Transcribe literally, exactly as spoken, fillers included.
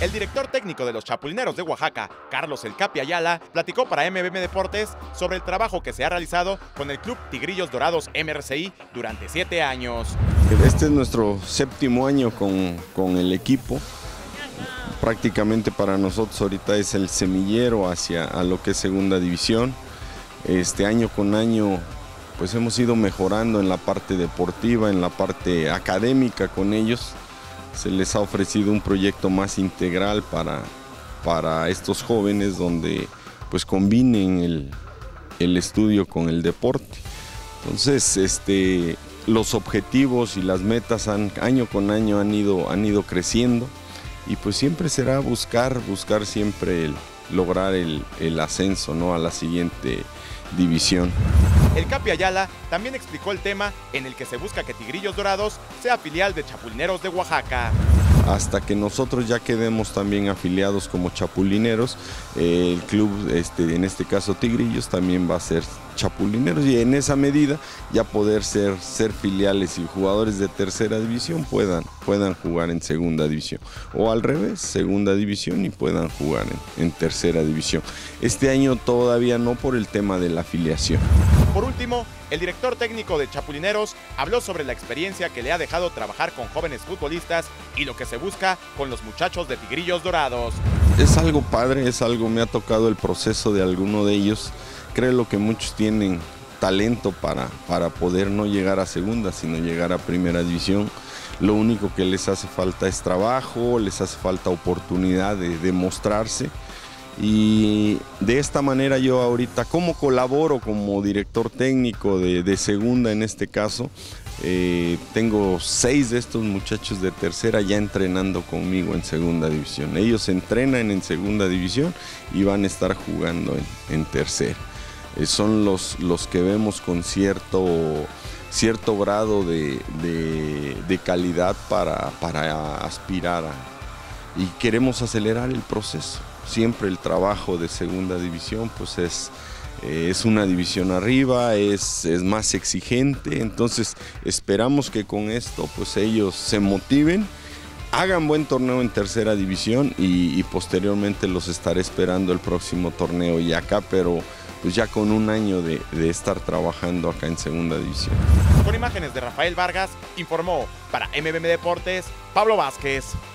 El director técnico de los Chapulineros de Oaxaca, Carlos El Capi Ayala, platicó para M B M Deportes sobre el trabajo que se ha realizado con el Club Tigrillos Dorados M R C I durante siete años. Este es nuestro séptimo año con, con el equipo. Prácticamente para nosotros ahorita es el semillero hacia a lo que es segunda división. Este año con año pues hemos ido mejorando en la parte deportiva, en la parte académica con ellos. Se les ha ofrecido un proyecto más integral para, para estos jóvenes donde pues combinen el, el estudio con el deporte. Entonces este, los objetivos y las metas han, año con año han ido, han ido creciendo y pues siempre será buscar, buscar siempre el, lograr el, el ascenso, ¿no?, a la siguiente división. El Capi Ayala también explicó el tema en el que se busca que Tigrillos Dorados sea filial de Chapulineros de Oaxaca. Hasta que nosotros ya quedemos también afiliados como Chapulineros, eh, el club, este, en este caso Tigrillos, también va a ser Chapulineros y en esa medida ya poder ser, ser filiales y jugadores de tercera división puedan, puedan jugar en segunda división. O al revés, segunda división y puedan jugar en, en tercera división. Este año todavía no por el tema de la afiliación. Por último, el director técnico de Chapulineros habló sobre la experiencia que le ha dejado trabajar con jóvenes futbolistas y lo que se busca con los muchachos de Tigrillos Dorados. Es algo padre, es algo, me ha tocado el proceso de alguno de ellos. Creo que muchos tienen talento para, para poder no llegar a segunda, sino llegar a primera división. Lo único que les hace falta es trabajo, les hace falta oportunidad de demostrarse. Y de esta manera yo ahorita, como colaboro como director técnico de, de segunda en este caso, eh, tengo seis de estos muchachos de tercera ya entrenando conmigo en segunda división. Ellos entrenan en segunda división y van a estar jugando en, en tercera. Eh, son los, los que vemos con cierto, cierto grado de, de, de calidad para, para aspirar a, y queremos acelerar el proceso. Siempre el trabajo de segunda división pues es, eh, es una división arriba, es, es más exigente, entonces esperamos que con esto pues ellos se motiven, hagan buen torneo en tercera división y, y posteriormente los estaré esperando el próximo torneo y acá, pero pues ya con un año de, de estar trabajando acá en segunda división. Con imágenes de Rafael Vargas, informó para M B M Deportes, Pablo Vázquez.